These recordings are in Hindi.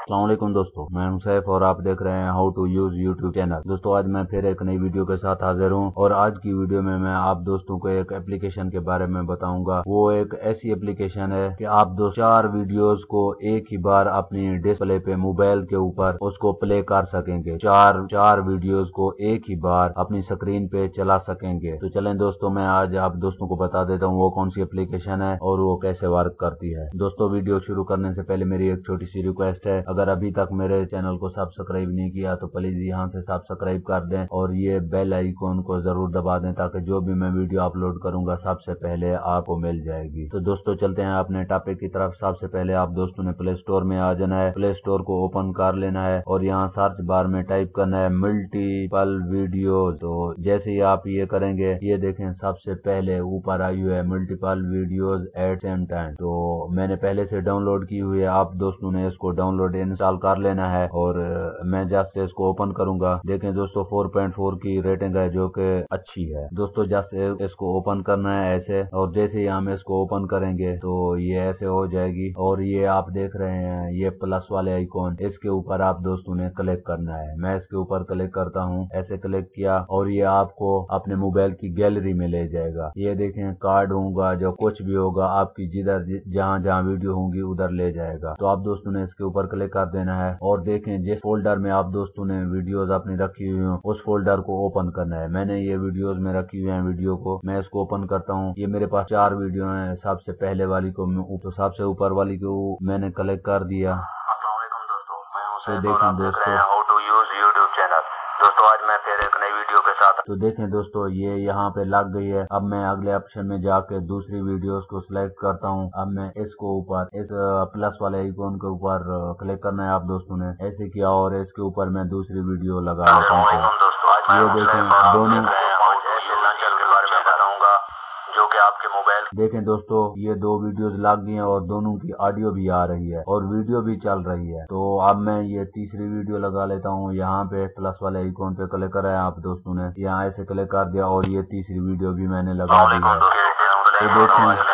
अस्सलाम वालेकुम दोस्तों, मैं हूं सैफ और आप देख रहे हैं how to use YouTube channel. दोस्तों आज मैं फिर एक नई वीडियो के साथ हाजिर हूं और आज की वीडियो में मैं आप दोस्तों को एक एप्लीकेशन के बारे में बताऊंगा। वो एक ऐसी एप्लीकेशन है कि आप 4 वीडियोस को एक ही बार अपनी डिस्प्ले पे मोबाइल के ऊपर उसको प्ले कर सकेंगे। चार वीडियोस को एक ही बार अपनी स्क्रीन पे चला सकेंगे। तो चलें दोस्तों, मैं आज आप दोस्तों को बता देता हूँ वो कौन सी एप्लीकेशन है और वो कैसे वर्क करती है। दोस्तों वीडियो शुरू करने से पहले मेरी एक छोटी सी रिक्वेस्ट है, अगर अभी तक मेरे चैनल को सब्सक्राइब नहीं किया तो प्लीज यहाँ से सब्सक्राइब कर दें और ये बेल आइकॉन को जरूर दबा दें ताकि जो भी मैं वीडियो अपलोड करूंगा सबसे पहले आपको मिल जाएगी। तो दोस्तों चलते हैं अपने टॉपिक की तरफ। सबसे पहले आप दोस्तों ने प्ले स्टोर में आ जाना है, प्ले स्टोर को ओपन कर लेना है और यहाँ सर्च बार में टाइप करना है मल्टीपल वीडियो। तो जैसे ही आप ये करेंगे, ये देखें सबसे पहले ऊपर आई हुई है multiple videos at same time. तो मैंने पहले से डाउनलोड की हुई है, आप दोस्तों ने इसको डाउनलोड इंस्टॉल कर लेना है और मैं जस्ट इसको ओपन करूंगा। देखें दोस्तों 4.4 की रेटिंग है जो कि अच्छी है। दोस्तों जस्ट इसको ओपन करना है ऐसे, और जैसे ही हम इसको ओपन करेंगे तो ये ऐसे हो जाएगी और ये आप देख रहे हैं ये प्लस वाले आइकॉन, इसके ऊपर आप दोस्तों ने क्लिक करना है। मैं इसके ऊपर क्लिक करता हूँ, ऐसे क्लिक किया और ये आपको अपने मोबाइल की गैलरी में ले जाएगा। ये देखें कार्ड होगा, जो कुछ भी होगा आपकी जिधर जहाँ जहाँ वीडियो होंगी उधर ले जाएगा। तो आप दोस्तों ने इसके ऊपर क्लिक कर देना है और देखें जिस फोल्डर में आप दोस्तों ने वीडियोस अपनी रखी हुई हो उस फोल्डर को ओपन करना है। मैंने ये वीडियोस में रखी हुई है वीडियो को, मैं इसको ओपन करता हूँ। ये मेरे पास 4 वीडियो हैं। सबसे पहले वाली को तो सबसे ऊपर वाली को मैंने क्लिक कर दिया। अस्सलाम वालेकुम दोस्तों, मैं हूं सैफ तो और आप देखें देख रहे दोस्तों, हैं how to use YouTube channel. दोस्तों आज मैं फिर एक नई वीडियो के साथ। तो देखें दोस्तों ये यहाँ पे लग गई है। अब मैं अगले ऑप्शन में जाके दूसरी वीडियोस को सिलेक्ट करता हूँ। अब मैं इसको ऊपर इस प्लस वाले आइकॉन के ऊपर क्लिक करना है आप दोस्तों ने, ऐसे किया और इसके ऊपर मैं दूसरी वीडियो लगा लेता अस्सलाम हूँ। वालेकुम दोस्तों, आज मैं ये हूं देखें सैफ और आप दोनों, देख रहे हैं ऐसे लॉन्चर के बारे में बताऊंगा जो कि आपके मोबाइल। देखें दोस्तों ये 2 वीडियोस लग गई हैं और दोनों की ऑडियो भी आ रही है और वीडियो भी चल रही है। तो अब मैं ये तीसरी वीडियो लगा लेता हूँ। यहाँ पे प्लस वाले आइकॉन पे क्लिक करा है आप दोस्तों ने, यहाँ ऐसे क्लिक कर दिया और ये तीसरी वीडियो भी मैंने लगा दी है। तो देखें,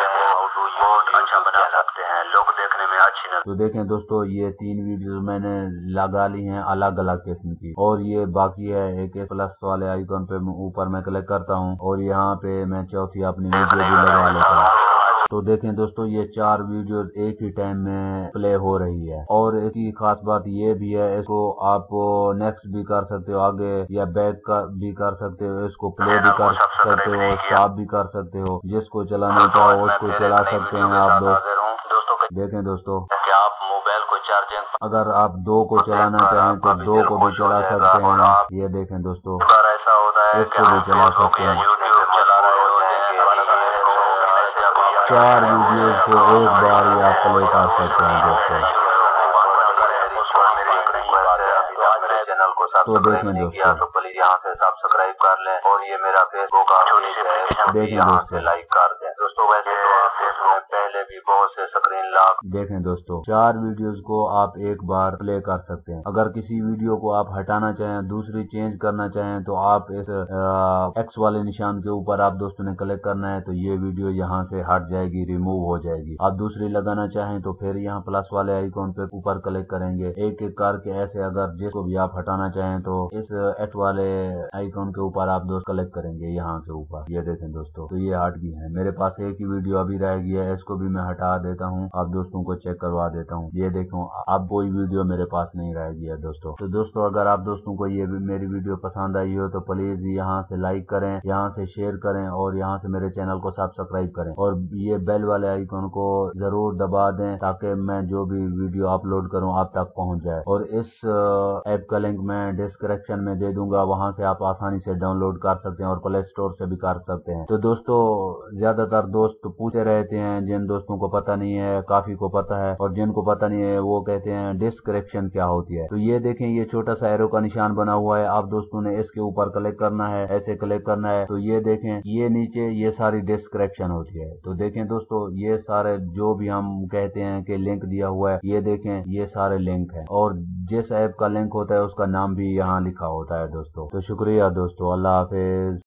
अच्छा बना सकते हैं, लोग देखने में अच्छी न। तो देखें दोस्तों ये 3 वीडियो मैंने लगा ली हैं अलग अलग किस्म की, और ये बाकी है एक प्लस वाले आइकॉन पे ऊपर मैं क्लिक करता हूँ और यहाँ पे मैं चौथी अपनी वीडियो भी लगा लेता हूँ। तो देखें दोस्तों ये 4 वीडियोस एक ही टाइम में प्ले हो रही है और इसकी खास बात ये भी है, इसको आप नेक्स्ट भी कर सकते हो, आगे या बैक भी कर सकते हो, इसको प्ले भी कर सकते हो, स्टॉप भी कर सकते हो। जिसको चलाना चाहो उसको चला सकते हैं आप दोस्त। देखें दोस्तों, क्या आप मोबाइल को चार्जिंग अगर आप 2 को चलाना चाहें तो 2 को भी चला सकते हैं। ये देखें दोस्तों, बार ऐसा होता है कि इसको भी चला सकते हैं। यूट्यूब चला रहे होते हैं, 4 वीडियोस को एक बार ही आप प्ले कर सकते हैं दोस्तों। तो देखें दोस्तों, तो प्लीज यहाँ से सब्सक्राइब कर लें और ये मेरा फेसबुक छोटी सी एप्लीकेशन भी यहाँ से लाइक कर दें दोस्तों। वैसे फेसबुक में पहले भी बहुत से स्क्रीन लॉक। देखें दोस्तों 4 वीडियोस को आप एक बार प्ले कर सकते हैं। अगर किसी वीडियो को आप हटाना चाहें, दूसरी चेंज करना चाहें तो आप इस एक्स वाले निशान के ऊपर आप दोस्तों ने क्लिक करना है, तो ये वीडियो यहाँ से हट जाएगी, रिमूव हो जाएगी। आप दूसरी लगाना चाहें तो फिर यहाँ प्लस वाले आइकॉन पे ऊपर क्लिक करेंगे, एक एक करके ऐसे। अगर जिसको भी आप हटाना चाहें तो इस एक्स वाले आइकॉन के ऊपर आप दोस्त क्लिक करेंगे यहाँ के ऊपर। ये देखें दोस्तों, तो ये हट गई है। मेरे पास एक ही वीडियो अभी रह गई है, इसको भी मैं हटा देता हूँ, आप दोस्तों को चेक करवा देता हूँ। ये देखो अब कोई वीडियो मेरे पास नहीं रह गई है दोस्तों। तो दोस्तों अगर आप दोस्तों को ये मेरी वीडियो पसंद आई हो तो प्लीज यहाँ से लाइक करें, यहाँ से शेयर करें और यहाँ से मेरे चैनल को सब्सक्राइब करें और ये बेल वाले आइकॉन को जरूर दबा दें ताकि मैं जो भी वीडियो अपलोड करूँ आप तक पहुँच जाए। और इस ऐप का लिंक मैं डिस्क्रिप्शन में दे दूंगा, वहां से आप आसानी से डाउनलोड कर सकते हैं और प्ले स्टोर से भी कर सकते हैं। तो दोस्तों ज्यादातर दोस्त पूछते रहते हैं, जिन दोस्तों को पता नहीं है, काफी को पता है, और जिनको पता नहीं है वो कहते हैं डिस्क्रिप्शन क्या होती है। तो ये देखें ये छोटा सा एरो का निशान बना हुआ है, आप दोस्तों ने इसके ऊपर क्लिक करना है, ऐसे क्लिक करना है। तो ये देखें ये नीचे ये सारी डिस्क्रिप्शन होती है। तो देखें दोस्तों ये सारे जो भी हम कहते हैं कि लिंक दिया हुआ है, ये देखें ये सारे लिंक है और जिस ऐप का लिंक होता है उसका नाम भी यहाँ लिखा होता है दोस्तों। तो शुक्रिया दोस्तों, अल्लाह हाफिज।